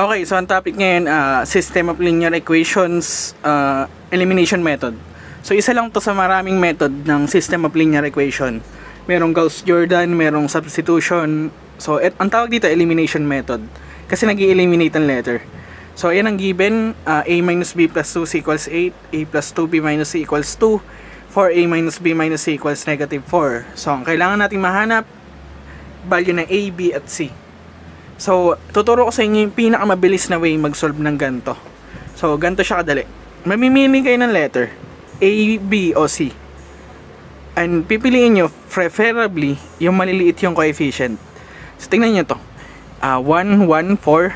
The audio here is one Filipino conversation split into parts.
Okay, so ang topic ngayon, system of linear equations, elimination method. So isa lang to sa maraming method ng system of linear equation. Merong Gauss-Jordan, merong substitution. So ang tawag dito elimination method kasi nag-i-eliminate ang letter. So ayan ang given, a minus b plus 2c equals 8, a plus 2b minus c equals 2, 4a minus b minus c equals negative 4. So ang kailangan natin mahanap, value ng a, b at c. So, tuturo ko sa inyo yung pinakamabilis na way mag-solve ng ganito. So, ganito siya kadali. Mamimili kayo ng letter, A, B, o C. And pipiliin nyo, preferably, yung maliliit yung coefficient. So, tingnan nyo to. 1, 1, 4.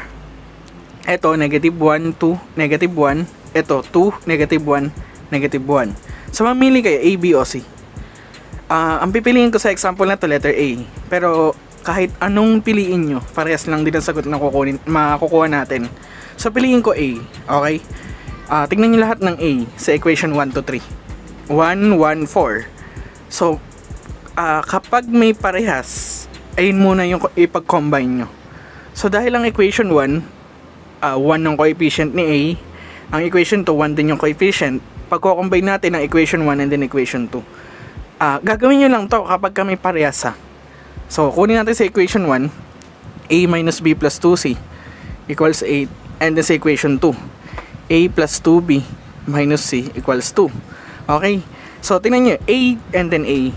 Ito, negative 1, 2, negative 1. Ito, 2, negative 1, negative 1. So, mamili kayo, A, B, o C. Ang pipiliin ko sa example na to, letter A. Pero, kahit anong piliin nyo, parehas lang din ang sagot na makukuha natin. So, piliin ko A. Okay? Tingnan nyo lahat ng A sa equation 1 to 3. 1, 1, 4. So, kapag may parehas, ayun muna yung ipag-combine nyo. So, dahil ang equation 1, 1 ng coefficient ni A, ang equation 2, 1 din yung coefficient, pagko-combine natin ang equation 1 and then equation 2. Gagawin nyo lang to kapag may parehas. So, kunin natin sa equation 1, a minus b plus 2c equals 8, and then sa equation 2, a plus 2b minus c equals 2. Okay? So, tingnan nyo, a and then a.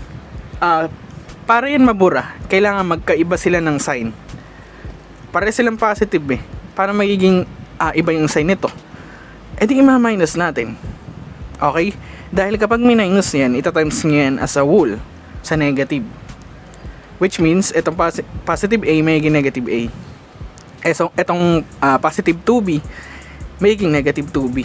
Para yan mabura, kailangan magkaiba sila ng sign. Para silang positive para magiging iba yung sign nito. E di ima-minus natin. Okay? Dahil kapag may minus yan, ita-times nyo yan as a whole sa negative. Which means, itong positive A magiging negative A. Itong positive 2B magiging negative 2B.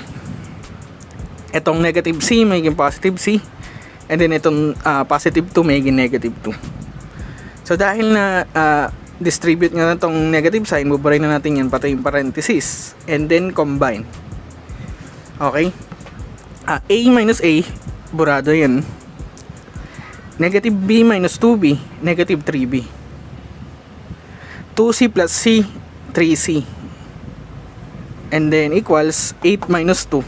Itong negative C magiging positive C. And then itong positive 2 magiging negative 2. So dahil na distribute nga na itong negative sign, buburay na natin yan pati yung parenthesis. And then combine. Okay? A minus A, burado yan. Negative b minus 2b, negative 3b. 2c plus c, 3c. And then equals 8 minus 2,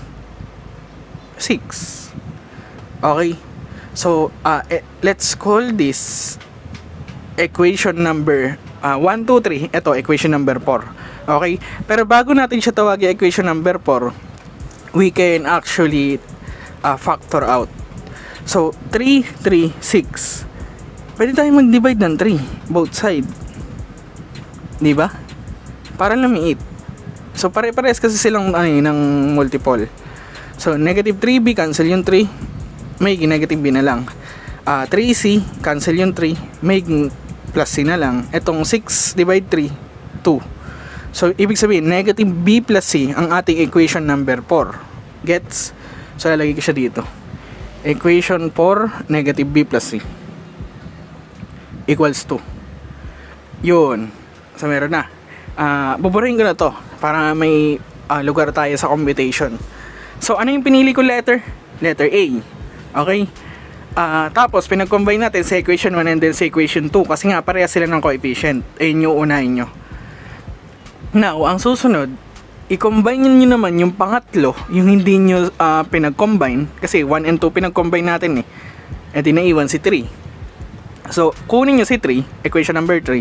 6. Okay. So, let's call this equation number 1, 2, 3. Ito, equation number 4. Okay. Pero bago natin siya tawagin equation number 4, we can actually factor out. So, 3, 3, 6. Pwede tayo mag-divide ng 3, both side. Diba? Para lumiit. So, pare-pares kasi silang ng multiple. So, negative 3b, cancel yung 3. May negative b na lang. 3c, cancel yung 3. May plus c na lang. Itong 6 divide 3, 2. So, ibig sabihin, negative b plus c ang ating equation number 4. Gets? So, lalagay ko siya dito. Equation 4, negative b plus c equals 2. Yun. So, meron na. Buburahin ko na to para may lugar tayo sa computation. So, ano yung pinili ko letter? Letter A. Okay? Tapos, pinag-combine natin sa equation 1 and then sa equation 2 kasi nga, pareha sila ng coefficient. Ayun yung unahin nyo. Now, ang susunod, i-combine nyo naman yung pangatlo, yung hindi nyo pinag-combine, kasi 1 and 2 pinag-combine natin e di naiwan si 3. So, kunin nyo si 3, equation number 3.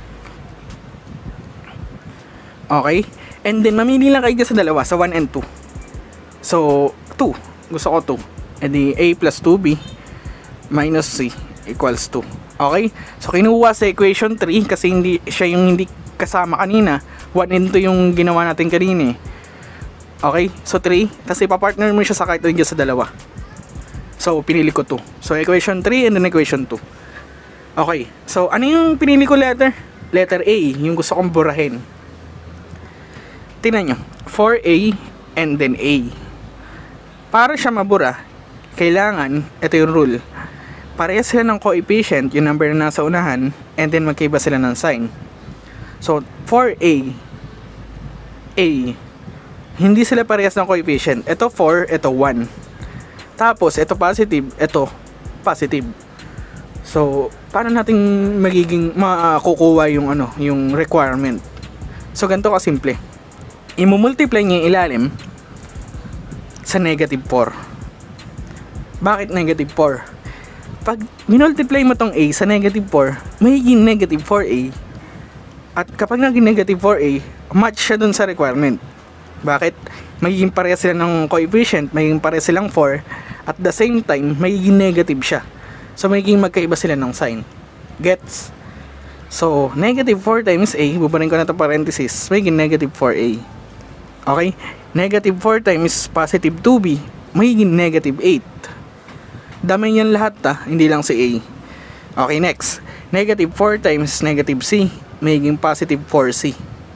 Okay? And then, mamili lang kayo sa dalawa, sa 1 and 2. So, 2. Gusto ko 2. E di a plus 2b minus c equals 2. Okay? So, kinuha sa equation 3 kasi siya yung hindi kasama kanina. 1 and 2 yung ginawa natin kanina. Okay? So 3. Kasi ipapartner mo siya sa kahit sa dalawa. So pinili ko 2. So equation 3 and then equation 2. Okay. So ano yung pinili ko letter? Letter A. Yung gusto kong burahin. Tingnan nyo. 4A and then A. Para siya mabura, kailangan, ito yung rule. Parehas sila ng coefficient, yung number na nasa unahan, and then magkaiba sila ng sign. So, 4A, A, hindi sila parehas ng coefficient. Ito 4, ito 1. Tapos, ito positive, ito positive. So, paano natin magiging makukuha yung yung requirement? So, ganito ka simple. imumultiply niya yung ilalim sa negative 4. Bakit negative 4? Pag minultiply mo tong A sa negative 4, magiging negative 4A. At kapag naging negative 4A, match siya dun sa requirement. Bakit? Magiging pareha sila ng coefficient, magiging pareha silang 4, at the same time, magiging negative siya. So, magiging magkaiba sila ng sign. Gets? So, negative 4 times A, bubarin ko na ito parenthesis, magiging negative 4A. Okay? Negative 4 times positive 2B, magiging negative 8. Damay yan lahat hindi lang si A. Okay, next. Negative 4 times negative C, magiging positive 4C.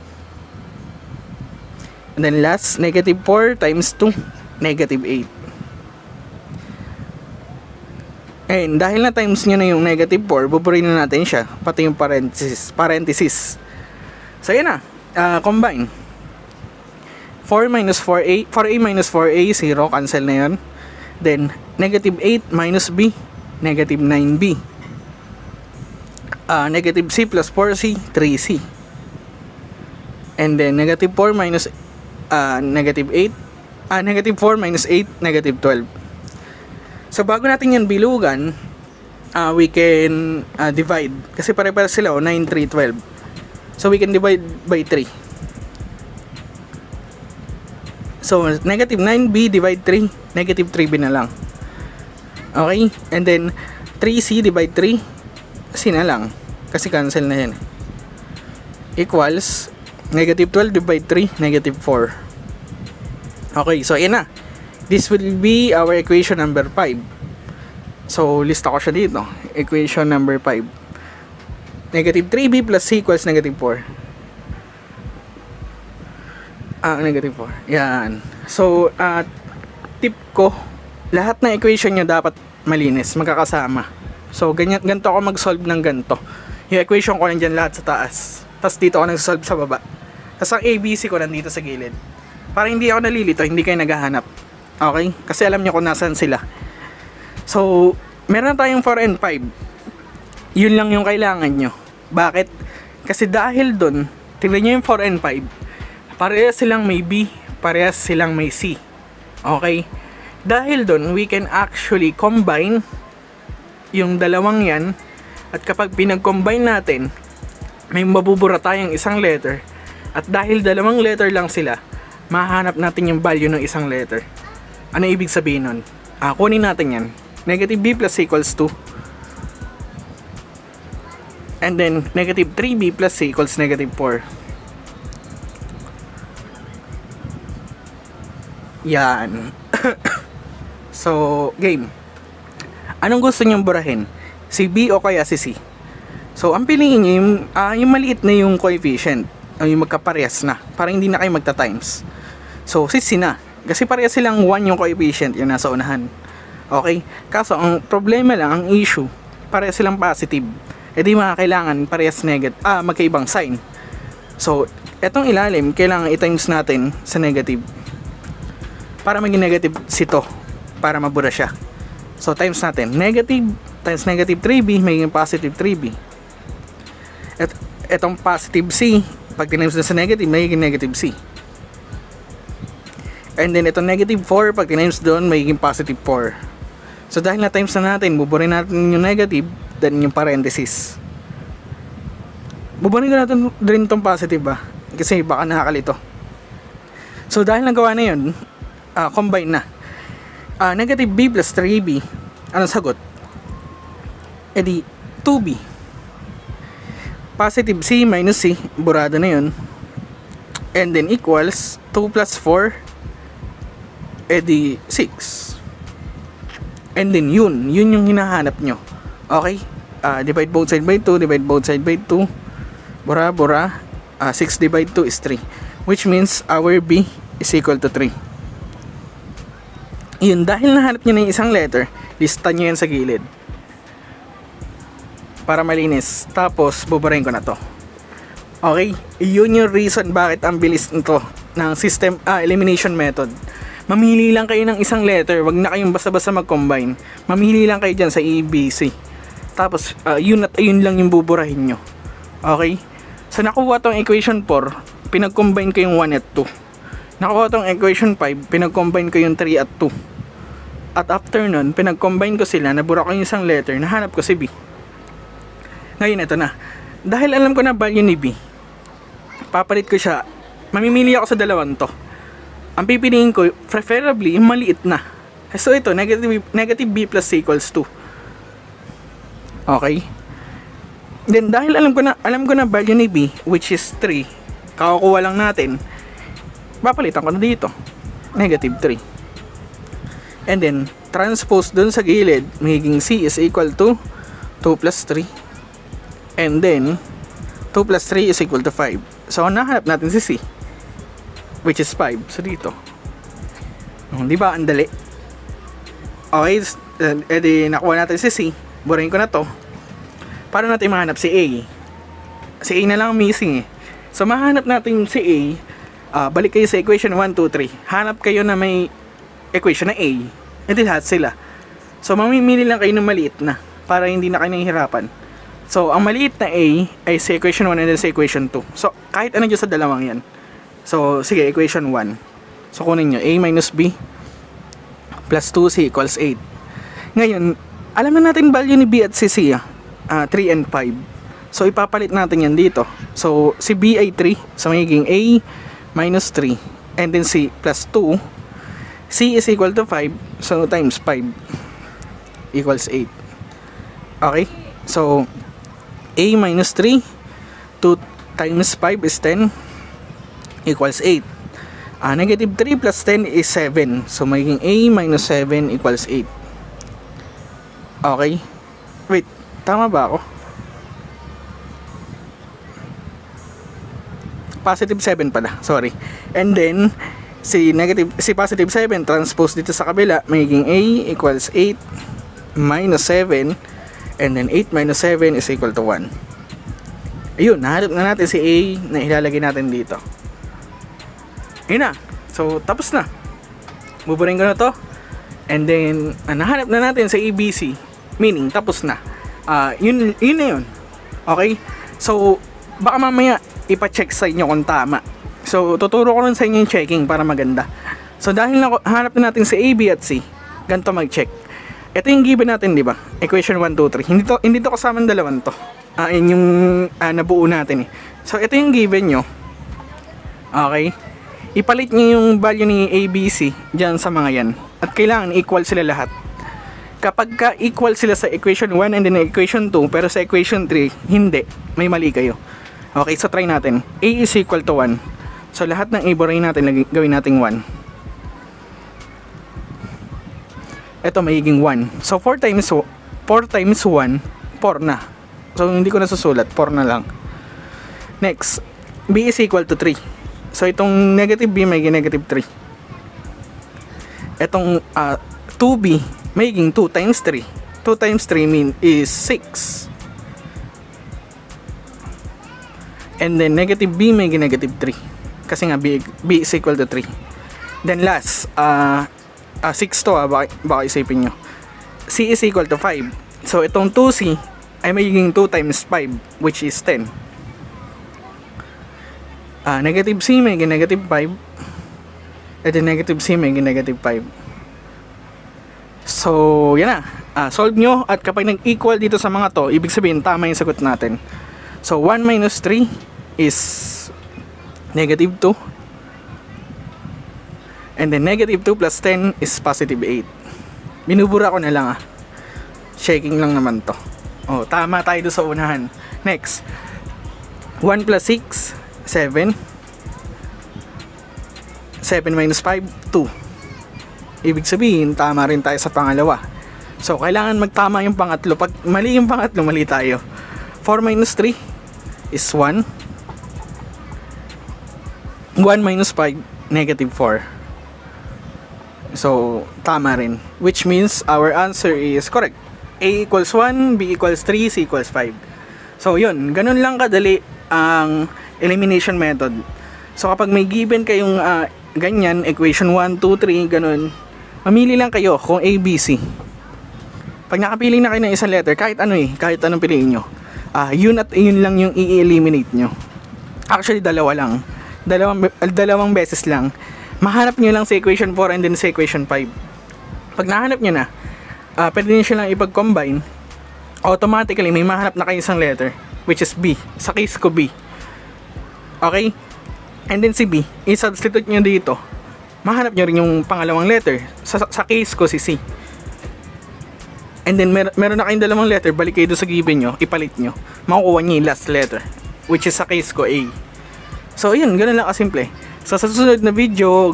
And then last, negative 4 times 2, negative 8. And dahil na times nyo na yung negative 4, buburin na natin siya, pati yung parenthesis. So, yan na. Combine. 4 minus 4A, 4A minus 4A, 0, cancel na yun. Then, negative 8 minus B, negative 9B. Negative C plus 4C, 3C. And then, negative 4 minus negative 8, negative 4 minus 8, negative 12. So, bago natin yan bilugan, we can divide. Kasi pare-pare sila, 9, 3, 12. So, we can divide by 3. So, negative 9b divide 3, negative 3b na lang. Okay? And then, 3c divide 3, c na lang. Kasi cancel na yan. Equals, negative 12 divide 3, negative 4. Okay, so yan na. This will be our equation number 5. So, lista ko siya dito. Equation number 5. Negative 3b plus c equals negative 4. Negative 4. Yan. So, tip ko, lahat ng equation nyo dapat malinis, magkakasama. So, ganito ako mag-solve ng ganito. Yung equation ko nandyan lahat sa taas. Tapos dito ako nag-solve sa baba. Tapos ang ABC ko nandito sa gilid. Para hindi ako nalilito, hindi kayo naghahanap. Okay? Kasi alam nyo kung nasan sila. So, meron tayong 4 and 5. Yun lang yung kailangan nyo. Bakit? Kasi dahil dun, tignan nyo yung 4 and 5. Parehas silang may B, parehas silang may C. Okay? Dahil dun, we can actually combine yung dalawang yan. At kapag pinag-combine natin, may mabubura tayong isang letter. At dahil dalawang letter lang sila, mahanap natin yung value ng isang letter. Ano ibig sabihin nun? Kunin natin yan. Negative B plus C equals 2. And then, negative 3B plus C equals negative 4. Yan. So, game. Anong gusto nyong burahin? Si B o kaya si C? So, ang piliin nyo yung maliit na yung coefficient. Yung magkaparehas na. Para hindi na kayo magta-times. So, si C na. Kasi parehas silang 1 yung coefficient yung nasa unahan. Okay? Kaso, ang problema lang, ang issue, parehas silang positive. E di kailangan parehas negative. Magkaibang sign. So, etong ilalim, kailangan i-times natin sa negative. Para maging negative C to. Para mabura siya. So, times natin. Negative times negative 3B, magiging positive 3B. At etong positive C, pag tinimes na sa negative, magiging negative C. And then, itong negative 4, pag tinimes doon, magiging positive 4. So, dahil na times na natin, buburin natin yung negative, then yung parenthesis. Buburin ko natin din itong positive kasi baka nakakalito. So, dahil nagawa na yun, combine na. Negative B plus 3B. Anong sagot? E di, 2B. Positive C minus C. Burado na yun. And then equals 2 plus 4. E di, 6. And then yun yung hinahanap nyo. Okay? Divide both side by 2. Divide both side by 2. Bura. 6 divide 2 is 3. Which means our B is equal to 3. Yun, dahil nahanap nyo na yung isang letter, lista nyo yan sa gilid. Para malinis. Tapos, buburahin ko na to. Okay? Yun yung reason bakit ang bilis nito ng system, elimination method. Mamili lang kayo ng isang letter. Wag na kayong basta-basta mag-combine. Mamili lang kayo dyan sa ABC. Tapos, yun at yun lang yung buburahin nyo. Okay? So, nakuha tong equation 4. Pinag-combine ko yung 1 at 2. Nakuha tong equation 5, pinag-combine ko yung 3 at 2. At after nun, pinag-combine ko sila, nabura ko yung isang letter, nahanap ko si B. Ngayon, ito na. Dahil alam ko na value ni B, papalit ko siya. Mamimili ako sa dalawang to. Ang pipiliin ko, preferably, yung maliit na. So ito, negative B plus C equals 2. Okay? Then, dahil alam ko na value ni B, which is 3, kakukuha lang natin, papalitan ko na dito. Negative 3. And then, transpose dun sa gilid, magiging C is equal to 2 plus 3. And then, 2 plus 3 is equal to 5. So, nahanap natin si C, which is 5. So, dito. Di ba? Ang dali. Okay, edi nakuha natin si C. Burahin ko na to. Paano natin mahanap si A? Si A na lang missing eh. So, mahanap natin si A. Balik kayo sa equation 1, 2, 3. Hanap kayo na may equation na A. Edi lahat sila. So, mamimili lang kayo ng maliit na para hindi na kayo nahihirapan. So, ang maliit na A ay sa equation 1 and then sa equation 2. So, kahit ano dyan sa dalawang yan. So, sige, equation 1. So, kunin nyo, A minus B plus 2C equals 8. Ngayon, alam na natin value ni B at si C, 3 and 5. So, ipapalit natin yan dito. So, si B ay 3. So, magiging A minus 3. And then C plus 2. C is equal to 5. So, times 5 equals 8. Okay? So, A minus 3. 2 times 5 is 10. Equals 8. Negative 3 plus 10 is 7. So, magiging A minus 7 equals 8. Okay? Wait, tama ba ako? Positive 7 pala, sorry. And then, si positive 7 transpose dito sa kabila, magiging A equals 8 minus 7. And then, 8 minus 7 is equal to 1. Ayun, nahanap na natin si A na ilalagay natin dito. Ayun na. So, tapos na. Buburin ko na to. And then, nahanap na natin sa ABC. Meaning, tapos na. Yun na yun. Okay? So, baka mamaya ipa-check sa inyo kung tama. So, tuturo ko rin sa inyo yung checking para maganda. So, dahil hanap na natin sa A, B at C, ganito mag-check. Ito yung given natin, di ba? Equation 1, 2, 3. Hindi to kasama ng dalawang to. Yun yung nabuo natin eh. So, ito yung given nyo. Okay? Ipalit nyo yung value ni ABC dyan sa mga yan. At kailangan equal sila lahat. Kapag ka-equal sila sa equation 1 and then equation 2, pero sa equation 3, hindi. May mali kayo. Okay, so try natin. A is equal to 1. So lahat ng A burahin natin, gawin natin 1. Ito magiging 1. So 4 times 1, 4 na. So hindi ko nasusulat, 4 na lang. Next, B is equal to 3. So itong negative B magiging negative 3. Itong 2B magiging 2 times 3. 2 times 3 is 6. And then negative B magiging negative 3. Kasi nga B is equal to 3. Then last, 6 to baka isipin nyo. C is equal to 5. So itong 2C ay magiging 2 times 5, which is 10. Negative C may negative 5. And then negative C may negative 5. So, yan na. Solve nyo. At kapag nag-equal dito sa mga to, ibig sabihin tama yung sagot natin. So, 1 minus 3 is negative 2. And then negative 2 plus 10 is positive 8. Binubura ko na lang Checking lang naman to. Tama tayo doon sa unahan. Next. 1 plus 6, 7. 7 minus 5, 2. Ibig sabihin, tama rin tayo sa pangalawa. So, kailangan magtama yung pangatlo. Pag mali yung pangatlo, mali tayo. 4 minus 3 is 1. 1 minus 5, negative 4. So, tama rin. Which means, our answer is correct. A equals 1, B equals 3, C equals 5. So, yun. Ganun lang kadali ang elimination method. So, kapag may given kayong ganyan, equation 1, 2, 3, ganun, mamili lang kayo kung A, B, C. Pag nakapili na kayo ng isang letter, kahit kahit anong piliin nyo, yun at yun lang yung i-eliminate nyo. Actually, dalawa lang. Dalawang beses lang. mahanap nyo lang sa equation 4 and then sa equation 5. Pag nahanap nyo na, pwede nyo silang ipag-combine. Automatically, may mahanap na kayo isang letter, which is B. Sa case ko, B. Okay? And then si B, i-substitute nyo dito. Mahanap nyo rin yung pangalawang letter. Sa case ko, si C. And then, meron na kayong dalawang letter, balik kayo doon sa given nyo, ipalit nyo. Makukuha nyo yung last letter, which is sa case ko, A. So, yun, ganun lang kasimple. So, sa susunod na video,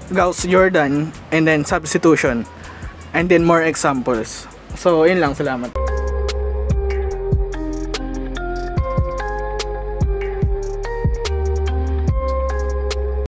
Gauss-Jordan, and then substitution. And then more examples. So, yun lang. Salamat.